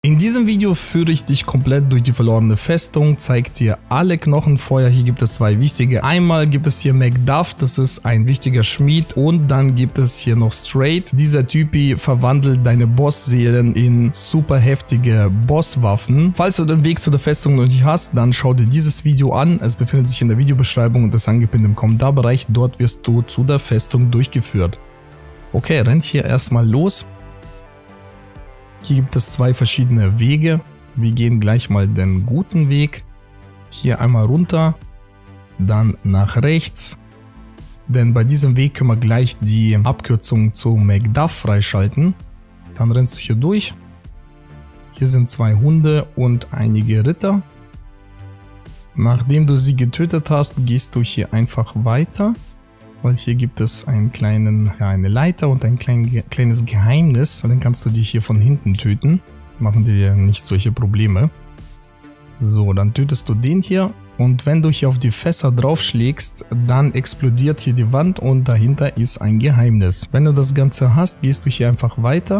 In diesem Video führe ich dich komplett durch die verlorene Festung, zeige dir alle Knochenfeuer. Hier gibt es zwei wichtige. Einmal gibt es hier Macduff, das ist ein wichtiger Schmied, und dann gibt es hier noch Straight. Dieser Typi verwandelt deine Bossseelen in super heftige Bosswaffen. Falls du den Weg zu der Festung noch nicht hast, dann schau dir dieses Video an. Es befindet sich in der Videobeschreibung und ist angepinnt im Kommentarbereich. Dort wirst du zu der Festung durchgeführt. Okay, rennt hier erstmal los. Hier gibt es zwei verschiedene Wege. Wir gehen gleich mal den guten Weg. Hier einmal runter, dann nach rechts. Denn bei diesem Weg können wir gleich die Abkürzung zu Macduff freischalten. Dann rennst du hier durch. Hier sind zwei Hunde und einige Ritter. Nachdem du sie getötet hast, gehst du hier einfach weiter. Weil hier gibt es eine Leiter und ein kleines Geheimnis. Und dann kannst du dich hier von hinten töten. Machen dir nicht solche Probleme. So, dann tötest du den hier. Und wenn du hier auf die Fässer draufschlägst, dann explodiert hier die Wand und dahinter ist ein Geheimnis. Wenn du das Ganze hast, gehst du hier einfach weiter.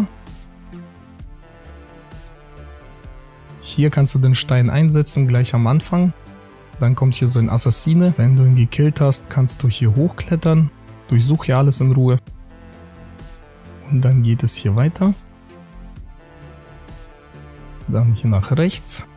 Hier kannst du den Stein einsetzen, gleich am Anfang. Dann kommt hier so ein Assassine. Wenn du ihn gekillt hast, kannst du hier hochklettern. Durchsuche hier alles in Ruhe. Und dann geht es hier weiter. Dann hier nach rechts.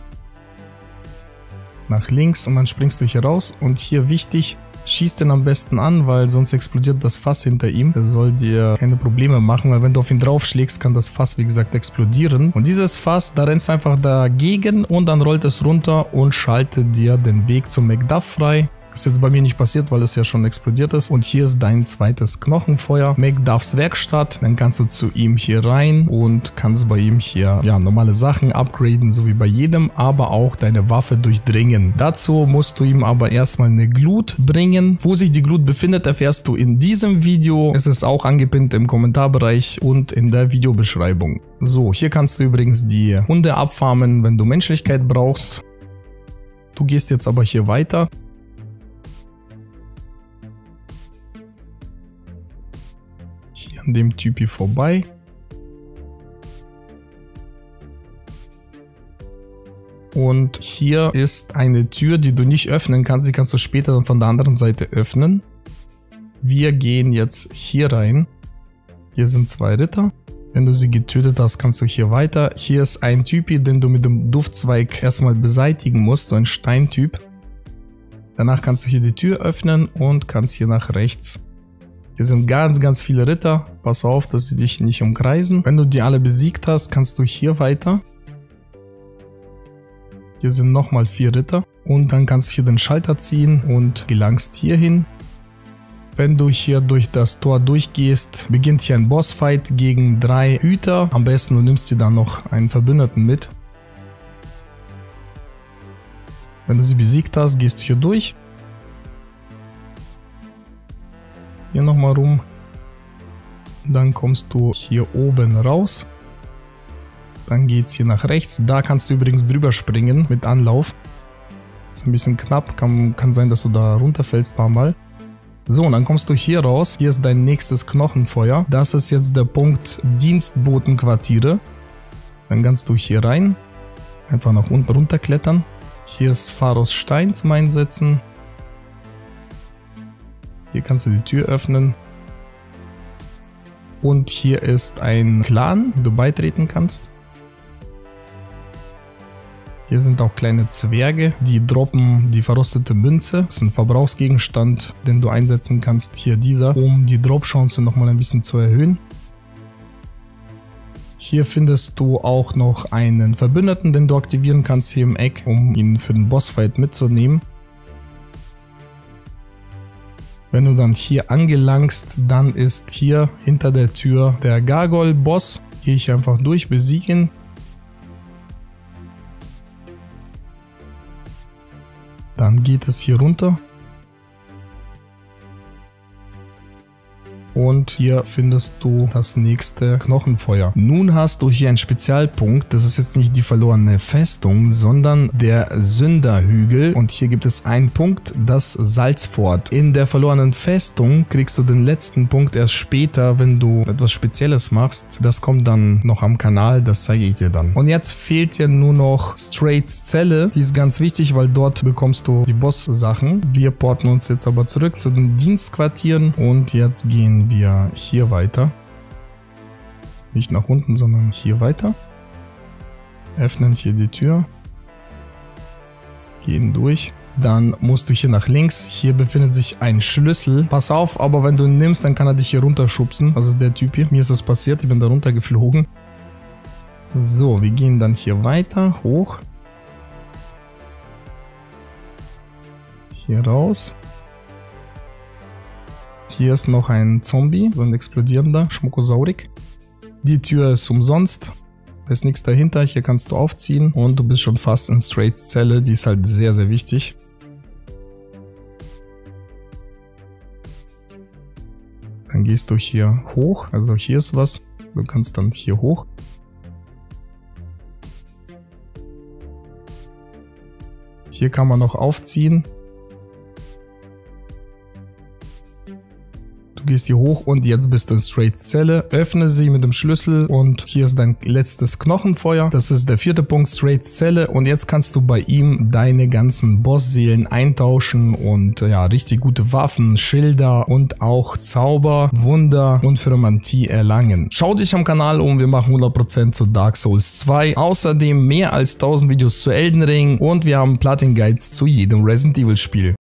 Nach links und dann springst du hier raus. Und hier wichtig, schieß den am besten an, weil sonst explodiert das Fass hinter ihm. Das soll dir keine Probleme machen, weil wenn du auf ihn draufschlägst, kann das Fass wie gesagt explodieren. Und dieses Fass, da rennst du einfach dagegen und dann rollt es runter und schaltet dir den Weg zum Macduff frei. Das ist jetzt bei mir nicht passiert, weil es ja schon explodiert ist. Und hier ist dein zweites Knochenfeuer. Macduffs Werkstatt. Dann kannst du zu ihm hier rein und kannst bei ihm hier normale Sachen upgraden, so wie bei jedem, aber auch deine Waffe durchdringen. Dazu musst du ihm aber erstmal eine Glut bringen. Wo sich die Glut befindet, erfährst du in diesem Video. Es ist auch angepinnt im Kommentarbereich und in der Videobeschreibung. So, hier kannst du übrigens die Hunde abfarmen, wenn du Menschlichkeit brauchst. Du gehst jetzt aber hier weiter. Hier an dem Typi vorbei. Und hier ist eine Tür, die du nicht öffnen kannst. Die kannst du später dann von der anderen Seite öffnen. Wir gehen jetzt hier rein. Hier sind zwei Ritter. Wenn du sie getötet hast, kannst du hier weiter. Hier ist ein Typi, den du mit dem Duftzweig erstmal beseitigen musst. So ein Steintyp. Danach kannst du hier die Tür öffnen und kannst hier nach rechts. Hier sind ganz viele Ritter. Pass auf, dass sie dich nicht umkreisen. Wenn du die alle besiegt hast, kannst du hier weiter. Hier sind nochmal 4 Ritter. Und dann kannst du hier den Schalter ziehen und gelangst hier hin. Wenn du hier durch das Tor durchgehst, beginnt hier ein Bossfight gegen 3 Hüter. Am besten du nimmst dir dann noch einen Verbündeten mit. Wenn du sie besiegt hast, gehst du hier durch. Hier nochmal rum. Dann kommst du hier oben raus. Dann geht es hier nach rechts. Da kannst du übrigens drüber springen mit Anlauf. Ist ein bisschen knapp. Kann sein, dass du da runterfällst ein paar Mal. So, und dann kommst du hier raus. Hier ist dein nächstes Knochenfeuer. Das ist jetzt der Punkt Dienstbotenquartiere. Dann kannst du hier rein. Einfach nach unten runterklettern. Hier ist Pharos Stein zum Einsetzen. Hier kannst du die Tür öffnen. Und hier ist ein Clan, den du beitreten kannst. Hier sind auch kleine Zwerge, die droppen die verrostete Münze. Das ist ein Verbrauchsgegenstand, den du einsetzen kannst. Hier dieser, um die Dropchance nochmal ein bisschen zu erhöhen. Hier findest du auch noch einen Verbündeten, den du aktivieren kannst hier im Eck, um ihn für den Bossfight mitzunehmen. Wenn du dann hier angelangst, dann ist hier hinter der Tür der Gargoyle-Boss. Gehe ich einfach durch, besiegen. Dann geht es hier runter. und hier findest du das nächste Knochenfeuer. Nun hast du hier einen Spezialpunkt, das ist jetzt nicht die verlorene Festung, sondern der Sünderhügel und hier gibt es einen Punkt, das Salzfort. In der verlorenen Festung kriegst du den letzten Punkt erst später, wenn du etwas Spezielles machst. Das kommt dann noch am Kanal, das zeige ich dir dann. Und jetzt fehlt dir nur noch Straits Zelle, die ist ganz wichtig, weil dort bekommst du die Boss-Sachen. Wir porten uns jetzt aber zurück zu den Dienstquartieren und jetzt gehen wir hier weiter. Nicht nach unten, sondern hier weiter. Öffnen hier die Tür. Gehen durch. Dann musst du hier nach links. Hier befindet sich ein Schlüssel. Pass auf, aber wenn du ihn nimmst, dann kann er dich hier runterschubsen. Also der Typ hier. Mir ist das passiert. Ich bin da runtergeflogen. So, wir gehen dann hier weiter. Hoch. Hier raus. Hier ist noch ein Zombie. So ein explodierender Schmuckosaurik. Die Tür ist umsonst. Da ist nichts dahinter. Hier kannst du aufziehen. Und du bist schon fast in Straits Zelle. Die ist halt sehr, sehr wichtig. Dann gehst du hier hoch. Also hier ist was. Du kannst dann hier hoch. Hier kann man noch aufziehen. Du gehst hier hoch und jetzt bist du in Straits Zelle. Öffne sie mit dem Schlüssel und hier ist dein letztes Knochenfeuer. Das ist der 4. Punkt, Straits Zelle. Und jetzt kannst du bei ihm deine ganzen Bossseelen eintauschen und ja, richtig gute Waffen, Schilder und auch Zauber, Wunder und Pyromantie erlangen. Schau dich am Kanal um, wir machen 100% zu Dark Souls 2. Außerdem mehr als 1000 Videos zu Elden Ring und wir haben Platin Guides zu jedem Resident Evil Spiel.